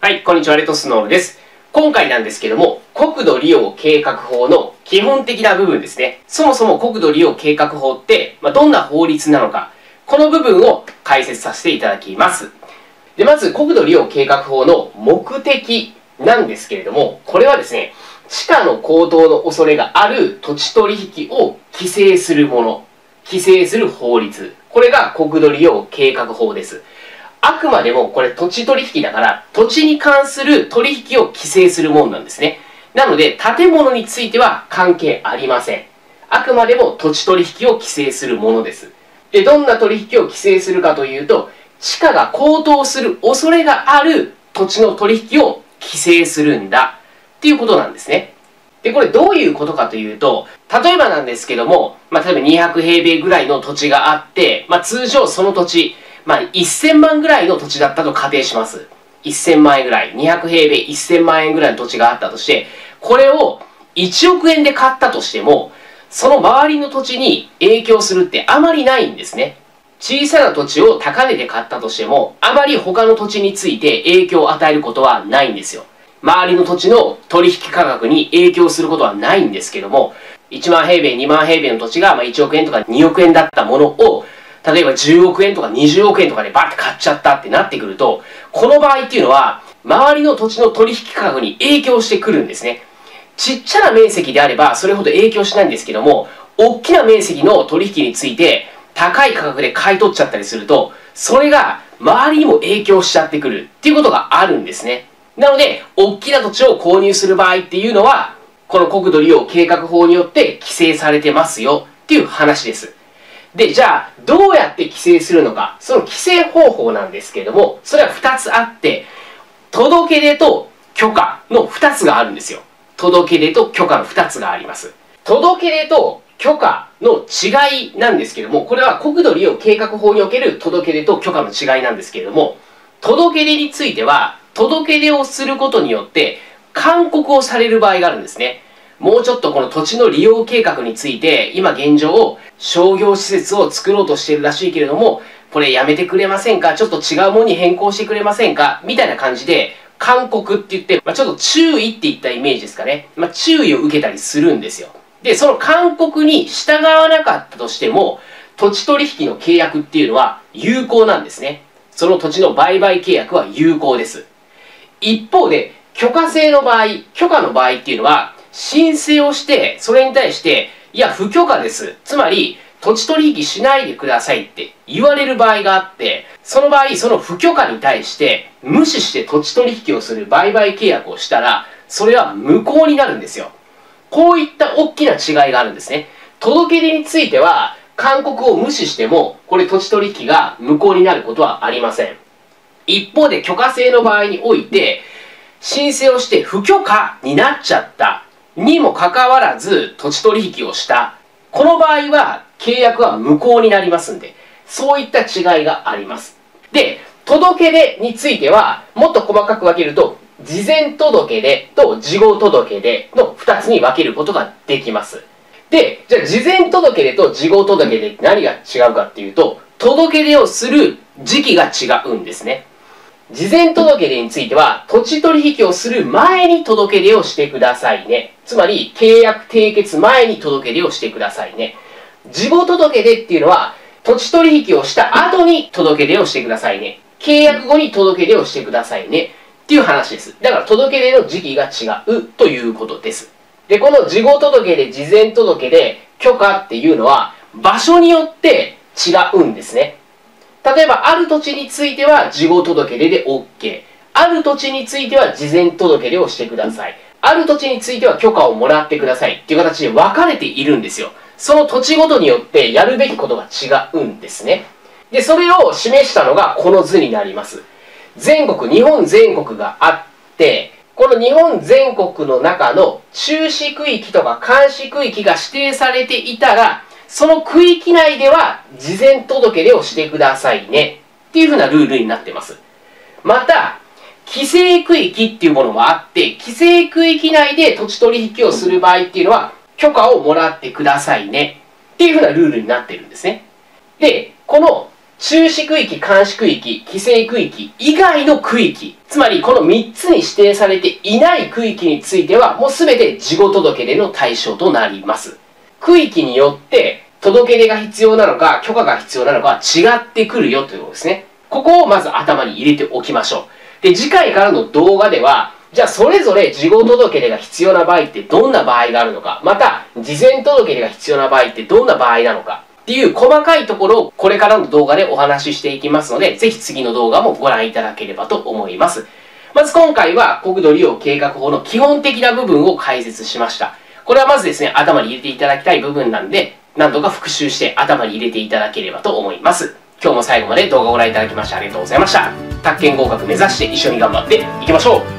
はい、こんにちは、レッドスノールです。今回なんですけども、国土利用計画法の基本的な部分ですね。そもそも国土利用計画法って、どんな法律なのか、この部分を解説させていただきます。で、まず国土利用計画法の目的なんですけれども、これはですね、地価の高騰の恐れがある土地取引を規制するもの、規制する法律。これが国土利用計画法です。あくまでもこれ土地取引だから、土地に関する取引を規制するものなんですね。なので、建物については関係ありません。あくまでも土地取引を規制するものです。で、どんな取引を規制するかというと、地価が高騰する恐れがある土地の取引を規制するんだっていうことなんですね。で、これどういうことかというと、例えばなんですけども、例えば200平米ぐらいの土地があって、通常その土地、1000万ぐらいの土地だったと仮定します。1000万円ぐらい。200平米1000万円ぐらいの土地があったとして、これを1億円で買ったとしても、その周りの土地に影響するってあまりないんですね。小さな土地を高値で買ったとしても、あまり他の土地について影響を与えることはないんですよ。周りの土地の取引価格に影響することはないんですけども、1万平米、2万平米の土地が1億円とか2億円だったものを、例えば10億円とか20億円とかでバッて買っちゃったってなってくると、この場合っていうのは、周りの土地の取引価格に影響してくるんですね。ちっちゃな面積であればそれほど影響しないんですけども、大きな面積の取引について高い価格で買い取っちゃったりすると、それが周りにも影響しちゃってくるっていうことがあるんですね。なので、大きな土地を購入する場合っていうのは、この国土利用計画法によって規制されてますよっていう話です。で、じゃあ、どうやって規制するのか、その規制方法なんですけれども、それは2つあって、届け出と許可の2つがあるんですよ。届け出と許可の2つがあります。届け出と許可の違いなんですけども、これは国土利用計画法における届け出と許可の違いなんですけれども、届け出については、届け出をすることによって、勧告をされる場合があるんですね。もうちょっとこの土地の利用計画について、今現状、商業施設を作ろうとしているらしいけれども、これやめてくれませんか、ちょっと違うものに変更してくれませんかみたいな感じで、勧告って言って、ちょっと注意っていったイメージですかね。注意を受けたりするんですよ。で、その勧告に従わなかったとしても、土地取引の契約っていうのは有効なんですね。その土地の売買契約は有効です。一方で、許可制の場合、許可の場合っていうのは、申請をして、それに対して、いや、不許可です。つまり、土地取引しないでくださいって言われる場合があって、その場合、その不許可に対して、無視して土地取引をする売買契約をしたら、それは無効になるんですよ。こういった大きな違いがあるんですね。届け出については、勧告を無視しても、これ土地取引が無効になることはありません。一方で、許可制の場合において、申請をして不許可になっちゃったにもかかわらず土地取引をした。この場合は契約は無効になりますんで、そういった違いがあります。で、届け出については、もっと細かく分けると、事前届出と事後届出の2つに分けることができます。で、じゃあ事前届出と事後届出って何が違うかっていうと、届け出をする時期が違うんですね。事前届出については、土地取引をする前に届け出をしてくださいね。つまり、契約締結前に届け出をしてくださいね。事後届出っていうのは、土地取引をした後に届け出をしてくださいね。契約後に届け出をしてくださいね。っていう話です。だから、届け出の時期が違うということです。で、この事後届出、事前届出、許可っていうのは、場所によって違うんですね。例えば、ある土地については事後届出で OK。ある土地については事前届出をしてください。ある土地については許可をもらってくださいっていう形で分かれているんですよ。その土地ごとによってやるべきことが違うんですね。で、それを示したのがこの図になります。全国、日本全国があって、この日本全国の中の注視区域とか監視区域が指定されていたら、その区域内では事前届出をしてくださいねっていうふうなルールになっています。また、規制区域っていうものもあって、規制区域内で土地取引をする場合っていうのは、許可をもらってくださいねっていうふうなルールになっているんですね。で、この注視区域、監視区域、規制区域以外の区域、つまりこの3つに指定されていない区域については、もうすべて事後届出の対象となります。区域によって、届け出が必要なのか、許可が必要なのかは違ってくるよということですね。ここをまず頭に入れておきましょう。で、次回からの動画では、じゃあそれぞれ事後届出が必要な場合ってどんな場合があるのか、また、事前届出が必要な場合ってどんな場合なのか、っていう細かいところをこれからの動画でお話ししていきますので、ぜひ次の動画もご覧いただければと思います。まず今回は国土利用計画法の基本的な部分を解説しました。これはまずですね、頭に入れていただきたい部分なんで、何度か復習して頭に入れていただければと思います。今日も最後まで動画をご覧いただきましてありがとうございました。宅建合格目指して一緒に頑張っていきましょう。